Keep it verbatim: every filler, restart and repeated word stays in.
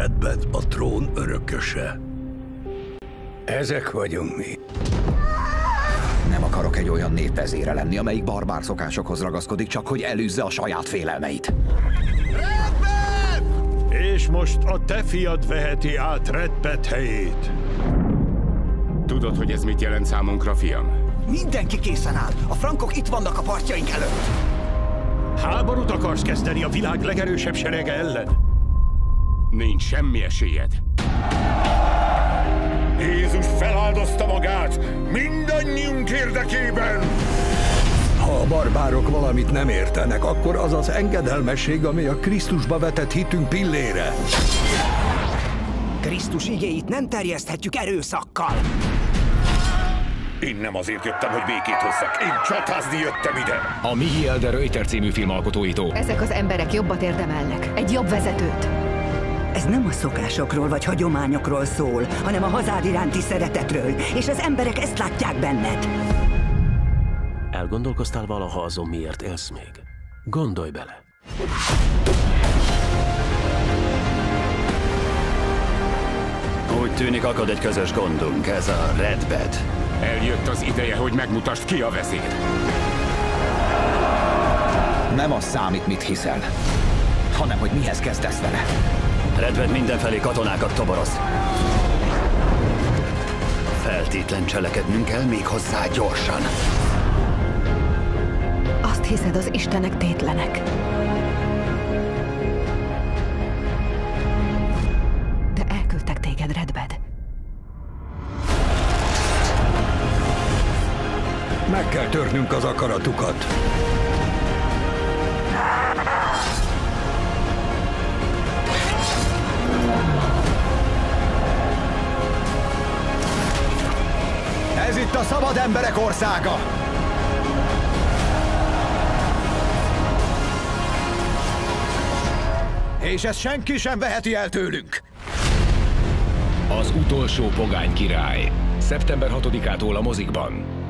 Redbed a trón örököse. Ezek vagyunk mi. Nem akarok egy olyan népvezére lenni, amelyik barbár szokásokhoz ragaszkodik, csak hogy elűzze a saját félelmeit. Redbed! És most a te fiad veheti át Redbed helyét. Tudod, hogy ez mit jelent számunkra, fiam? Mindenki készen áll. A frankok itt vannak a partjaink előtt. Háborút akarsz kezdeni a világ legerősebb serege ellen? Nincs semmi esélyed. Jézus feláldozta magát mindannyiunk érdekében! Ha a barbárok valamit nem értenek, akkor az az engedelmesség, ami a Krisztusba vetett hitünk pillére. Krisztus igéit nem terjeszthetjük erőszakkal. Én nem azért jöttem, hogy békét hozzak. Én csatázni jöttem ide. A Mihiel de Reuter című filmalkotóitól. Ezek az emberek jobbat érdemelnek. Egy jobb vezetőt. Ez nem a szokásokról vagy hagyományokról szól, hanem a hazád iránti szeretetről, és az emberek ezt látják benned. Elgondolkoztál valaha azon, miért élsz még? Gondolj bele. Úgy tűnik, akad egy közös gondunk, ez a Redbed. Eljött az ideje, hogy megmutasd, ki a vezér. Nem az számít, mit hiszel, hanem hogy mihez kezdesz vele. Redbed mindenfelé katonákat toboroz. Feltétlen cselekednünk kell, még hozzá gyorsan. Azt hiszed, az istenek tétlenek. De elküldtek téged, Redbed. Meg kell törnünk az akaratukat. Ez itt a szabad emberek országa! És ezt senki sem veheti el tőlünk! Az utolsó pogány király. szeptember hatodikától a mozikban.